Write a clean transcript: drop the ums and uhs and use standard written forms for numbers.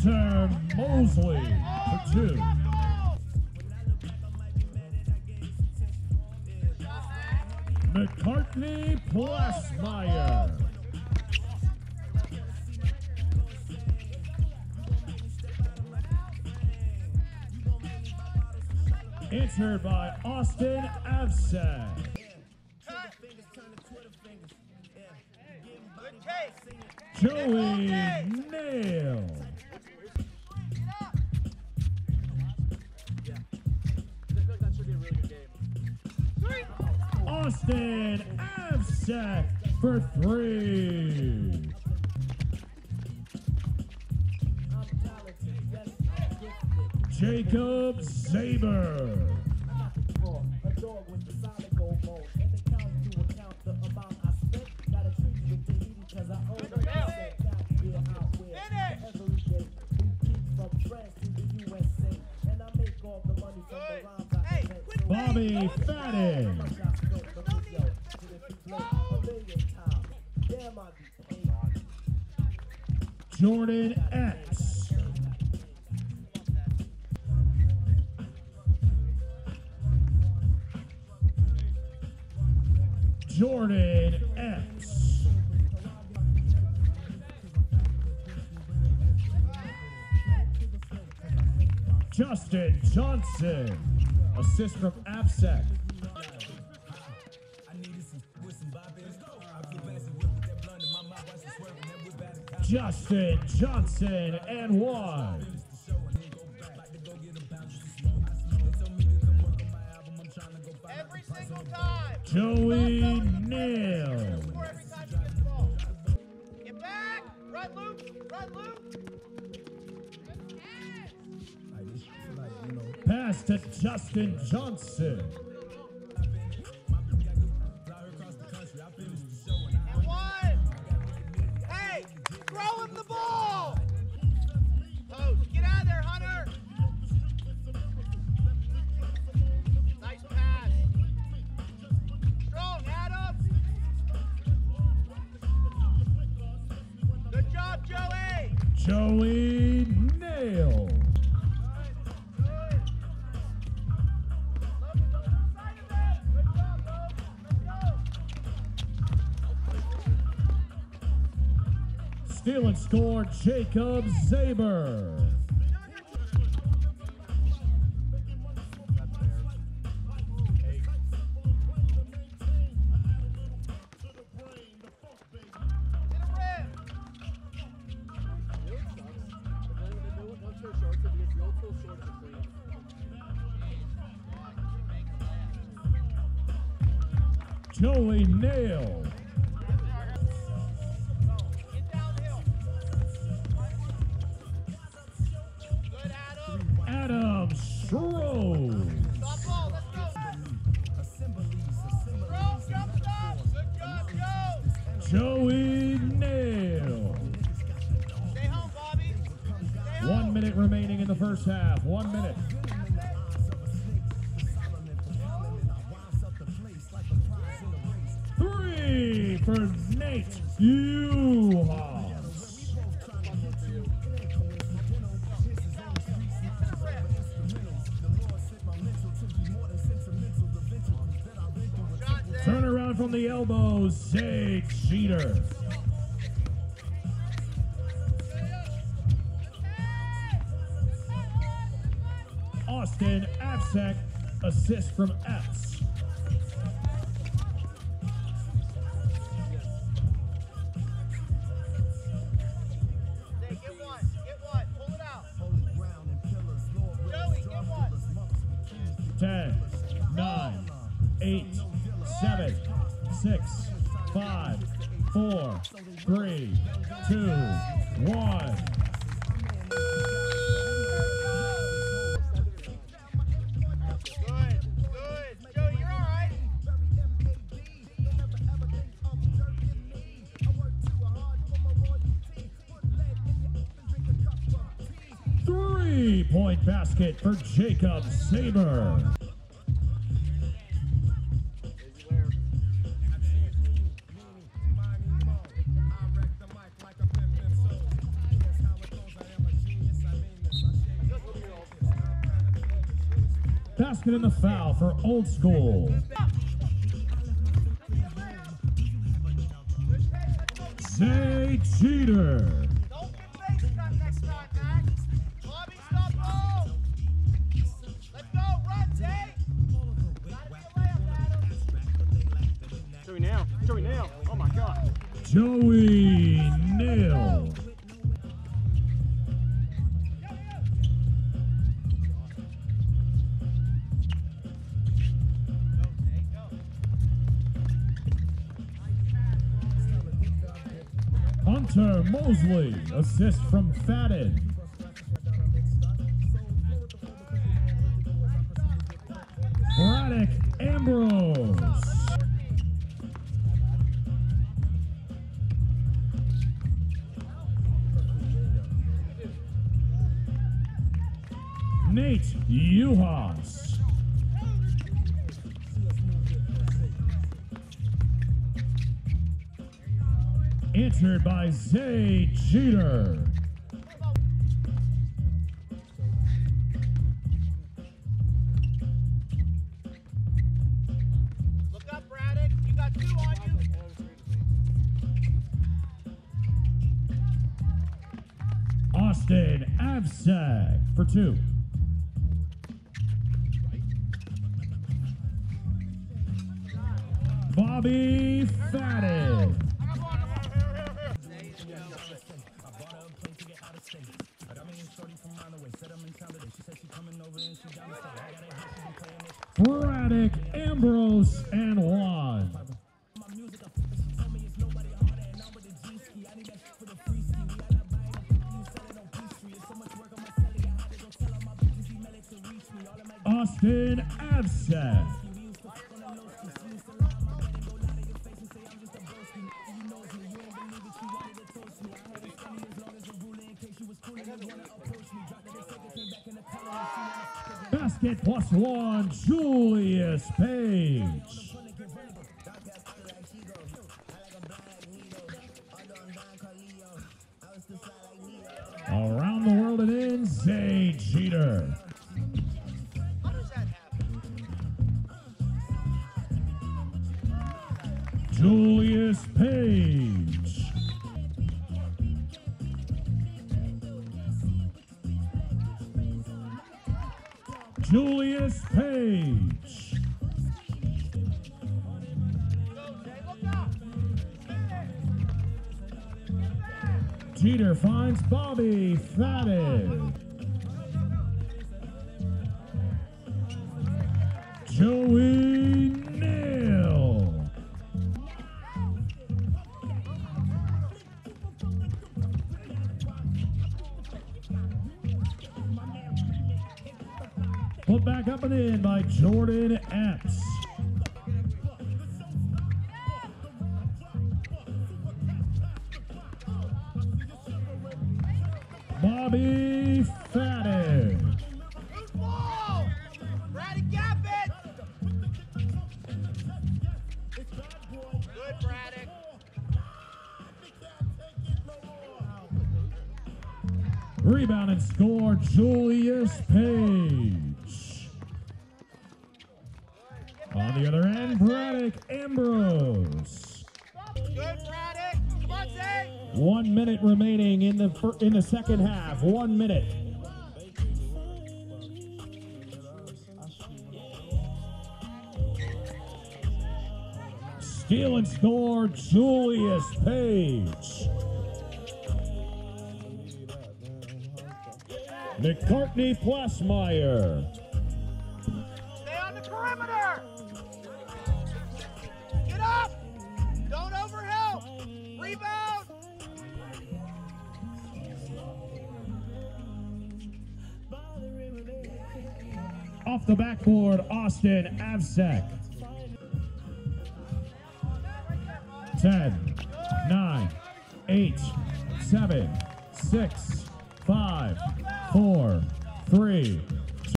Hunter Mosley for 2. McCartney Plasmeyer. Answered by Austin Avsek. Joey Nail. Austin Avsek for 3. Jacob Zaber. Bobby Fadden. Jordan X. Jordan X. Justin Johnson. Assist from Avsek. Justin Johnson and 1. Every single time. Joey Nail. Get back. Run loop. Run loop. Pass to Justin Johnson. And 1. Hey, throw him the ball. Post, get out of there, Hunter. Nice pass. Strong, Adam. Good job, Joey. Joey Nail. Steal and score, Jacob Zaber. Joey Nail. Adam Strode. Stop ball, let's go. Strong, jump stop. Good job, Joe. Joey Nail. Stay home, Bobby. Stay home. 1 minute remaining in the first half. 1 minute. 3 for Nate Uhas. Turn around from the elbow, Zay Cheater. Austin Avsek, assist from X. Hey, get one, pull it out. Joey, get one. 10, 9, 8, 7, 6, 5, 4, 3, 2, 1. Good. Joey, you're all right. 3-point basket for Jacob Zaber. Basket in the foul for Old School. Zay Jeter. Don't get face cut next time, Max. Bobby, stop roll. Let's go, run, Zay. Gotta be a layup, Adam. Joey Nail. Oh my God. Joey Nail. Hunter Mosley, assist from Fadden. Braddock Ambrose. Nate Uhas. Answered by Zay Jeter. Look up, Braddock. You got 2 on you. Austin Avsag for 2. Bobby Fadden. Braddock, Ambrose, and Juan. Austin Avsag. Basket +1, Julius Page. Around the world it is, Zay Jeter. How does that happen? Julius Page. Julius Page. Go, Zay. Look up. Jeter finds Bobby Fadden. Joey Nail. Put back up and in by Jordan Epps. Bobby Fadden. Loose ball. Braddock, gap it. Good, Braddock. Rebound and score, Julius Page. On the other end, Braddock Ambrose. Good, Braddock. Come on, Zay. 1 minute remaining in the second half. 1 minute. Steal and score, Julius Page. McCartney Plasmeyer. Stay on the perimeter. Get up. Don't overhelp. Rebound. Off the backboard, Austin Avsek. 10, 9, 8, 7, 6, 5, 4, 3,